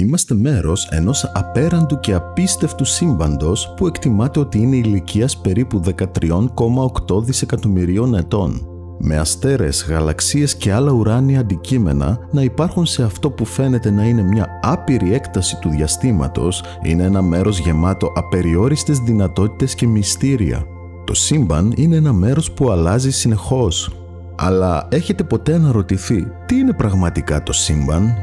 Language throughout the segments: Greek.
Είμαστε μέρος ενός απέραντου και απίστευτου σύμπαντος που εκτιμάται ότι είναι ηλικίας περίπου 13,8 δισεκατομμυρίων ετών, με αστέρες, γαλαξίες και άλλα ουράνια αντικείμενα να υπάρχουν σε αυτό που φαίνεται να είναι μια άπειρη έκταση του διαστήματος. Είναι ένα μέρος γεμάτο απεριόριστες δυνατότητες και μυστήρια. Το σύμπαν είναι ένα μέρος που αλλάζει συνεχώς. Αλλά έχετε ποτέ αναρωτηθεί τι είναι πραγματικά το σύμπαν?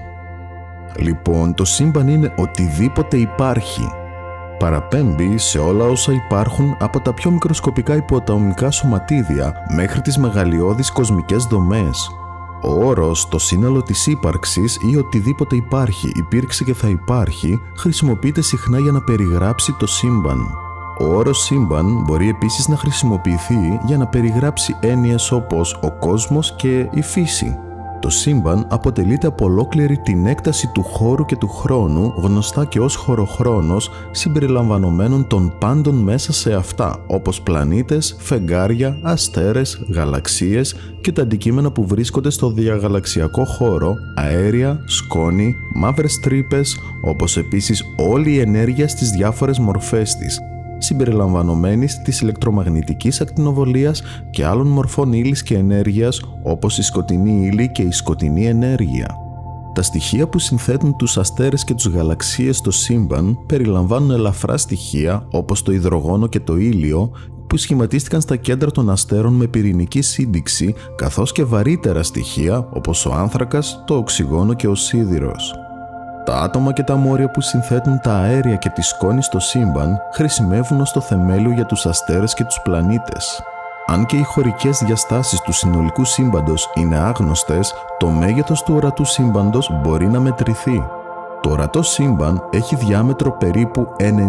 Λοιπόν, το σύμπαν είναι οτιδήποτε υπάρχει. Παραπέμπει σε όλα όσα υπάρχουν, από τα πιο μικροσκοπικά υποατομικά σωματίδια μέχρι τις μεγαλειώδεις κοσμικές δομές. Ο όρος «το σύνολο της ύπαρξης» ή «οτιδήποτε υπάρχει, υπήρξε και θα υπάρχει» χρησιμοποιείται συχνά για να περιγράψει το σύμπαν. Ο όρος σύμπαν μπορεί επίσης να χρησιμοποιηθεί για να περιγράψει έννοιες όπως ο κόσμος και η φύση. Το σύμπαν αποτελείται από ολόκληρη την έκταση του χώρου και του χρόνου, γνωστά και ως χωροχρόνος, συμπεριλαμβανομένων των πάντων μέσα σε αυτά, όπως πλανήτες, φεγγάρια, αστέρες, γαλαξίες και τα αντικείμενα που βρίσκονται στο διαγαλαξιακό χώρο, αέρια, σκόνη, μαύρες τρύπες, όπως επίσης όλη η ενέργεια στις διάφορες μορφές της, συμπεριλαμβανομένης της ηλεκτρομαγνητικής ακτινοβολίας και άλλων μορφών ύλης και ενέργειας, όπως η σκοτεινή ύλη και η σκοτεινή ενέργεια. Τα στοιχεία που συνθέτουν τους αστέρες και τους γαλαξίες στο σύμπαν περιλαμβάνουν ελαφρά στοιχεία όπως το υδρογόνο και το ήλιο, που σχηματίστηκαν στα κέντρα των αστέρων με πυρηνική σύνδεξη, καθώς και βαρύτερα στοιχεία όπως ο άνθρακας, το οξυγόνο και ο σίδηρος. Τα άτομα και τα μόρια που συνθέτουν τα αέρια και τη σκόνη στο σύμπαν χρησιμεύουν ως το θεμέλιο για τους αστέρες και τους πλανήτες. Αν και οι χωρικές διαστάσεις του συνολικού σύμπαντος είναι άγνωστες, το μέγεθος του ορατού σύμπαντος μπορεί να μετρηθεί. Το ορατό σύμπαν έχει διάμετρο περίπου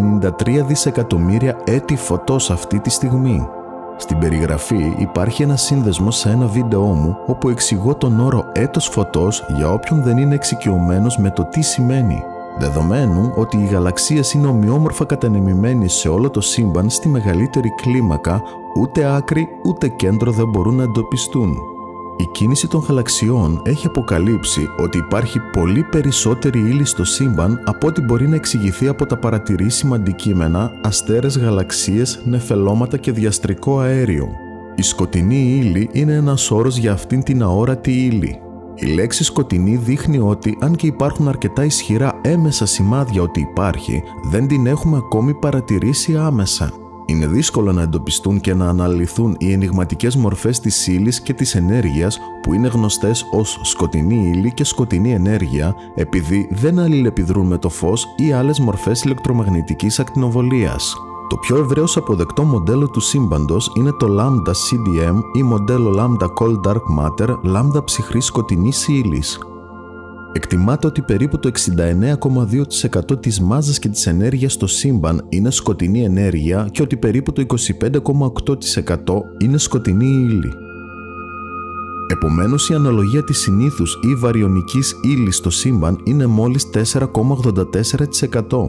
93 δισεκατομμύρια έτη φωτός αυτή τη στιγμή. Στην περιγραφή υπάρχει ένα σύνδεσμο σε ένα βίντεό μου όπου εξηγώ τον όρο έτος φωτός για όποιον δεν είναι εξοικειωμένος με το τι σημαίνει. Δεδομένου ότι οι γαλαξίες είναι ομοιόμορφα κατανεμημένες σε όλο το σύμπαν στη μεγαλύτερη κλίμακα, ούτε άκρη ούτε κέντρο δεν μπορούν να εντοπιστούν. Η κίνηση των γαλαξιών έχει αποκαλύψει ότι υπάρχει πολύ περισσότερη ύλη στο σύμπαν από ό,τι μπορεί να εξηγηθεί από τα παρατηρήσιμα αντικείμενα, αστέρες, γαλαξίες, νεφελώματα και διαστρικό αέριο. Η σκοτεινή ύλη είναι ένας όρος για αυτήν την αόρατη ύλη. Η λέξη σκοτεινή δείχνει ότι αν και υπάρχουν αρκετά ισχυρά έμεσα σημάδια ότι υπάρχει, δεν την έχουμε ακόμη παρατηρήσει άμεσα. Είναι δύσκολο να εντοπιστούν και να αναλυθούν οι ενιγματικές μορφές της ύλης και της ενέργειας που είναι γνωστές ως σκοτεινή ύλη και σκοτεινή ενέργεια, επειδή δεν αλληλεπιδρούν με το φως ή άλλες μορφές ηλεκτρομαγνητικής ακτινοβολίας. Το πιο ευρέως αποδεκτό μοντέλο του σύμπαντος είναι το Lambda CDM ή μοντέλο Lambda Cold Dark Matter, λάμδα ψυχρής σκοτεινής ύλης. Εκτιμάται ότι περίπου το 69,2% της μάζας και της ενέργειας στο σύμπαν είναι σκοτεινή ενέργεια και ότι περίπου το 25,8% είναι σκοτεινή ύλη. Επομένως, η αναλογία της συνήθους ή βαριονικής ύλης στο σύμπαν είναι μόλις 4,84%.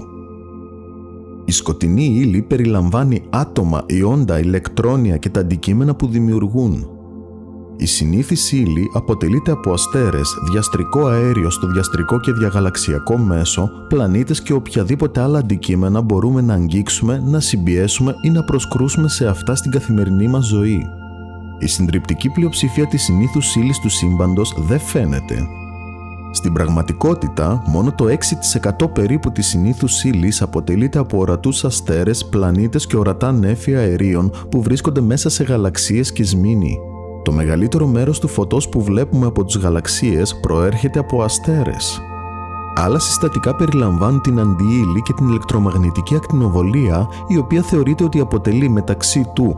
Η σκοτεινή ύλη περιλαμβάνει άτομα, ιόντα, ηλεκτρόνια και τα αντικείμενα που δημιουργούν. Η συνήθις ύλη αποτελείται από αστέρες, διαστρικό αέριο στο διαστρικό και διαγαλαξιακό μέσο, πλανήτες και οποιαδήποτε άλλα αντικείμενα μπορούμε να αγγίξουμε, να συμπιέσουμε ή να προσκρούσουμε σε αυτά στην καθημερινή μας ζωή. Η συντριπτική πλειοψηφία της συνήθους ύλης του σύμπαντος δεν φαίνεται. Στην πραγματικότητα, μόνο το 6% περίπου της συνήθους ύλης αποτελείται από ορατούς αστέρες, πλανήτες και ορατά νέφη αερίων που βρίσκονται μέσα σε γαλαξίες και σμήνη. Το μεγαλύτερο μέρος του φωτός που βλέπουμε από τις γαλαξίες προέρχεται από αστέρες. Άλλα συστατικά περιλαμβάνουν την αντιύλη και την ηλεκτρομαγνητική ακτινοβολία, η οποία θεωρείται ότι αποτελεί μεταξύ του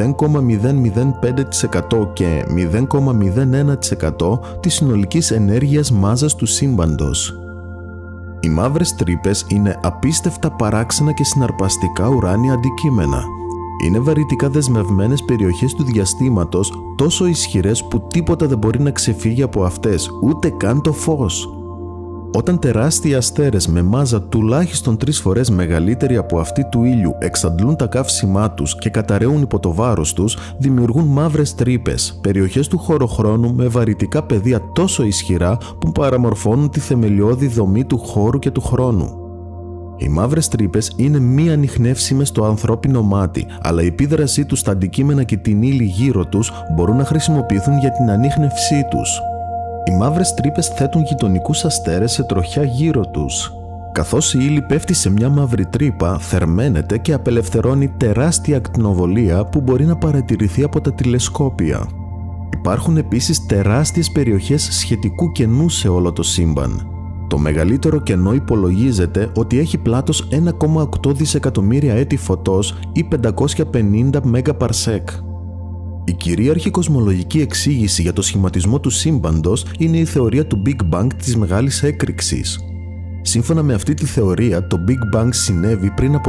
0,005% και 0,01% της συνολικής ενέργειας μάζας του σύμπαντος. Οι μαύρες τρύπες είναι απίστευτα παράξενα και συναρπαστικά ουράνια αντικείμενα. Είναι βαρυτικά δεσμευμένες περιοχές του διαστήματος, τόσο ισχυρές που τίποτα δεν μπορεί να ξεφύγει από αυτές, ούτε καν το φως. Όταν τεράστιοι αστέρες με μάζα τουλάχιστον 3 φορές μεγαλύτερη από αυτή του ήλιου εξαντλούν τα καύσιμά τους και καταρρέουν υπό το βάρος τους, δημιουργούν μαύρες τρύπες, περιοχές του χωροχρόνου με βαρυτικά πεδία τόσο ισχυρά που παραμορφώνουν τη θεμελιώδη δομή του χώρου και του χρόνου. Οι μαύρες τρύπες είναι μη ανιχνεύσιμες στο ανθρώπινο μάτι, αλλά η επίδρασή τους στα αντικείμενα και την ύλη γύρω τους μπορούν να χρησιμοποιηθούν για την ανίχνευσή τους. Οι μαύρες τρύπες θέτουν γειτονικούς αστέρες σε τροχιά γύρω τους. Καθώς η ύλη πέφτει σε μια μαύρη τρύπα, θερμαίνεται και απελευθερώνει τεράστια ακτινοβολία που μπορεί να παρατηρηθεί από τα τηλεσκόπια. Υπάρχουν επίσης τεράστιες περιοχές σχετικού κενού σε όλο το σύμπαν. Το μεγαλύτερο κενό υπολογίζεται ότι έχει πλάτος 1,8 δισεκατομμύρια έτη φωτός ή 550 μεγαπαρσέκ. Η κυρίαρχη κοσμολογική εξήγηση για το σχηματισμό του σύμπαντος είναι η θεωρία του Big Bang της Μεγάλης Έκρηξης. Σύμφωνα με αυτή τη θεωρία, το Big Bang συνέβη πριν από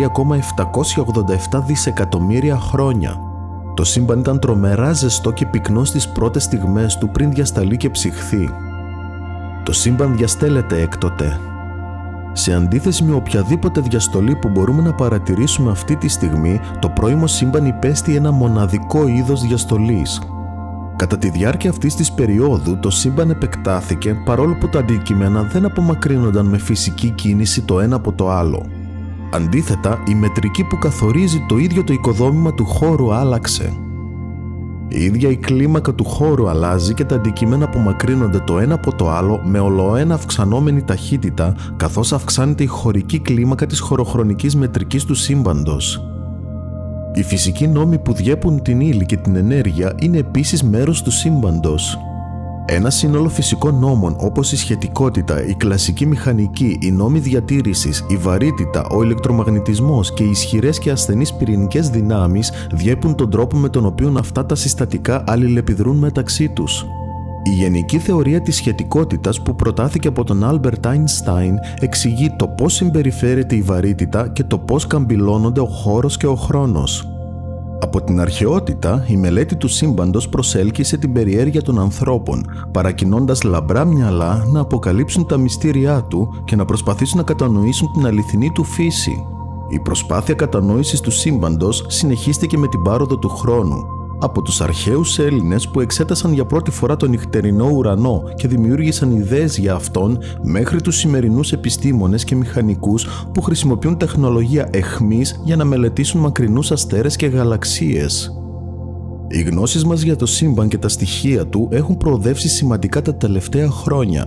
13,787 δισεκατομμύρια χρόνια. Το σύμπαν ήταν τρομερά ζεστό και πυκνό στις πρώτες στιγμές του πριν διασταλεί και ψυχθεί. Το σύμπαν διαστέλλεται έκτοτε. Σε αντίθεση με οποιαδήποτε διαστολή που μπορούμε να παρατηρήσουμε αυτή τη στιγμή, το πρώιμο σύμπαν υπέστη ένα μοναδικό είδος διαστολής. Κατά τη διάρκεια αυτής της περίοδου, το σύμπαν επεκτάθηκε παρόλο που τα αντικείμενα δεν απομακρύνονταν με φυσική κίνηση το ένα από το άλλο. Αντίθετα, η μετρική που καθορίζει το ίδιο το οικοδόμημα του χώρου άλλαξε. Η ίδια η κλίμακα του χώρου αλλάζει και τα αντικείμενα απομακρύνονται το ένα από το άλλο με ολοένα αυξανόμενη ταχύτητα, καθώς αυξάνεται η χωρική κλίμακα της χωροχρονικής μετρικής του σύμπαντος. Οι φυσικοί νόμοι που διέπουν την ύλη και την ενέργεια είναι επίσης μέρος του σύμπαντος. Ένα σύνολο φυσικών νόμων όπως η σχετικότητα, η κλασική μηχανική, οι νόμοι διατήρησης, η βαρύτητα, ο ηλεκτρομαγνητισμός και οι ισχυρές και ασθενείς πυρηνικές δυνάμεις διέπουν τον τρόπο με τον οποίο αυτά τα συστατικά αλληλεπιδρούν μεταξύ τους. Η γενική θεωρία της σχετικότητας που προτάθηκε από τον Άλμπερτ Άινστάιν εξηγεί το πώς συμπεριφέρεται η βαρύτητα και το πώς καμπυλώνονται ο χώρος και ο χρόνος. Από την αρχαιότητα, η μελέτη του σύμπαντος προσέλκυσε την περιέργεια των ανθρώπων, παρακινώντας λαμπρά μυαλά να αποκαλύψουν τα μυστήριά του και να προσπαθήσουν να κατανοήσουν την αληθινή του φύση. Η προσπάθεια κατανόησης του σύμπαντος συνεχίστηκε με την πάροδο του χρόνου, από τους αρχαίους Έλληνες που εξέτασαν για πρώτη φορά τον νυχτερινό ουρανό και δημιούργησαν ιδέες για αυτόν, μέχρι τους σημερινούς επιστήμονες και μηχανικούς που χρησιμοποιούν τεχνολογία αιχμής για να μελετήσουν μακρινούς αστέρες και γαλαξίες. Οι γνώσεις μας για το σύμπαν και τα στοιχεία του έχουν προοδεύσει σημαντικά τα τελευταία χρόνια.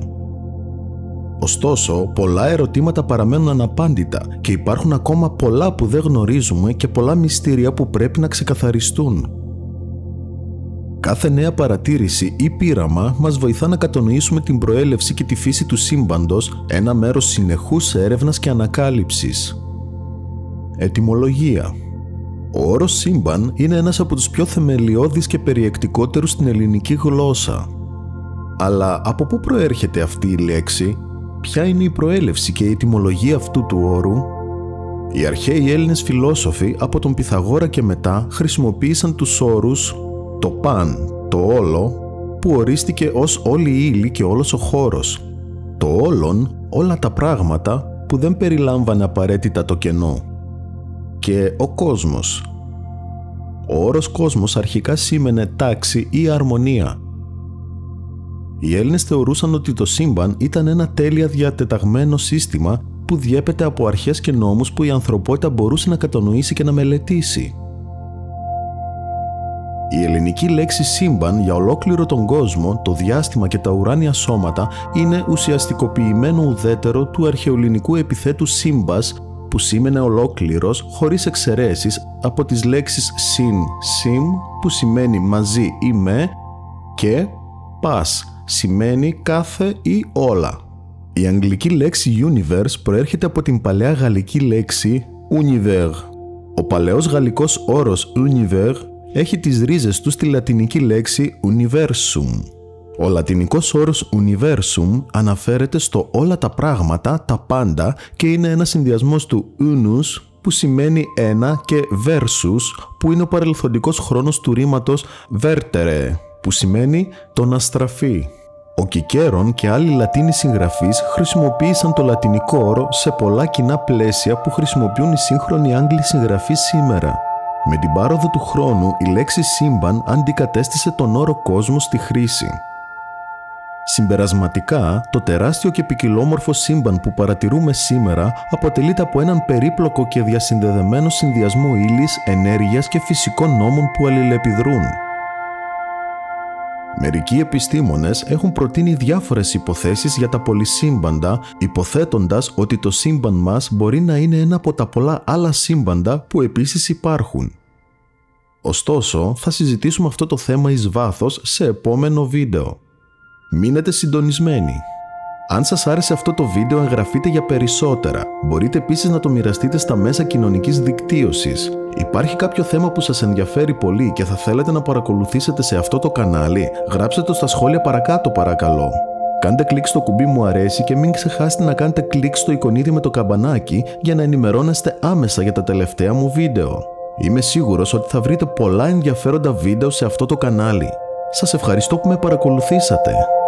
Ωστόσο, πολλά ερωτήματα παραμένουν αναπάντητα και υπάρχουν ακόμα πολλά που δεν γνωρίζουμε και πολλά μυστήρια που πρέπει να ξεκαθαριστούν. Κάθε νέα παρατήρηση ή πείραμα μας βοηθά να κατανοήσουμε την προέλευση και τη φύση του σύμπαντος, ένα μέρος συνεχούς έρευνας και ανακάλυψης. Ετυμολογία. Ο όρος σύμπαν είναι ένας από τους πιο θεμελιώδεις και περιεκτικότερους στην ελληνική γλώσσα. Αλλά από πού προέρχεται αυτή η λέξη, ποια είναι η προέλευση και η ετυμολογία αυτού του όρου? Οι αρχαίοι Έλληνες φιλόσοφοι από τον Πυθαγόρα και μετά χρησιμοποίησαν τους όρους το παν, το όλο, που ορίστηκε ως όλη η ύλη και όλος ο χώρος. Το όλον, όλα τα πράγματα που δεν περιλάμβανε απαραίτητα το κενό. Και ο κόσμος. Ο όρος κόσμος αρχικά σήμαινε τάξη ή αρμονία. Οι Έλληνες θεωρούσαν ότι το σύμπαν ήταν ένα τέλεια διατεταγμένο σύστημα που διέπεται από αρχές και νόμους που η ανθρωπότητα μπορούσε να κατανοήσει και να μελετήσει. Η ελληνική λέξη σύμπαν για ολόκληρο τον κόσμο, το διάστημα και τα ουράνια σώματα είναι ουσιαστικοποιημένο ουδέτερο του αρχαιοελληνικού επιθέτου σύμπας, που σήμαινε ολόκληρος χωρίς εξαιρέσεις από τις λέξεις συν, που σημαίνει μαζί ή με, και πας, σημαίνει κάθε ή όλα. Η αγγλική λέξη universe προέρχεται από την παλαιά γαλλική λέξη univers. Ο παλαιός γαλλικός όρος univers έχει τις ρίζες του στη λατινική λέξη universum. Ο λατινικός όρος universum αναφέρεται στο όλα τα πράγματα, τα πάντα, και είναι ένας συνδυασμός του unus, που σημαίνει ένα, και versus, που είναι ο παρελθοντικός χρόνος του ρήματος vertere, που σημαίνει το να στραφεί. Ο Κικέρον και άλλοι Λατίνοι συγγραφείς χρησιμοποίησαν το λατινικό όρο σε πολλά κοινά πλαίσια που χρησιμοποιούν οι σύγχρονοι Άγγλοι συγγραφείς σήμερα. Με την πάροδο του χρόνου, η λέξη σύμπαν αντικατέστησε τον όρο κόσμο στη χρήση. Συμπερασματικά, το τεράστιο και ποικιλόμορφο σύμπαν που παρατηρούμε σήμερα αποτελείται από έναν περίπλοκο και διασυνδεδεμένο συνδυασμό ύλης, ενέργειας και φυσικών νόμων που αλληλεπιδρούν. Μερικοί επιστήμονες έχουν προτείνει διάφορες υποθέσεις για τα πολυσύμπαντα, υποθέτοντας ότι το σύμπαν μας μπορεί να είναι ένα από τα πολλά άλλα σύμπαντα που επίσης υπάρχουν. Ωστόσο, θα συζητήσουμε αυτό το θέμα εις βάθος σε επόμενο βίντεο. Μείνετε συντονισμένοι. Αν σας άρεσε αυτό το βίντεο, εγγραφείτε για περισσότερα. Μπορείτε επίσης να το μοιραστείτε στα μέσα κοινωνικής δικτύωσης. Υπάρχει κάποιο θέμα που σας ενδιαφέρει πολύ και θα θέλετε να παρακολουθήσετε σε αυτό το κανάλι, γράψτε το στα σχόλια παρακάτω παρακαλώ. Κάντε κλικ στο κουμπί μου αρέσει και μην ξεχάσετε να κάνετε κλικ στο εικονίδι με το καμπανάκι για να ενημερώνεστε άμεσα για τα τελευταία μου βίντεο. Είμαι σίγουρος ότι θα βρείτε πολλά ενδιαφέροντα βίντεο σε αυτό το κανάλι. Σας ευχαριστώ που με παρακολουθήσατε.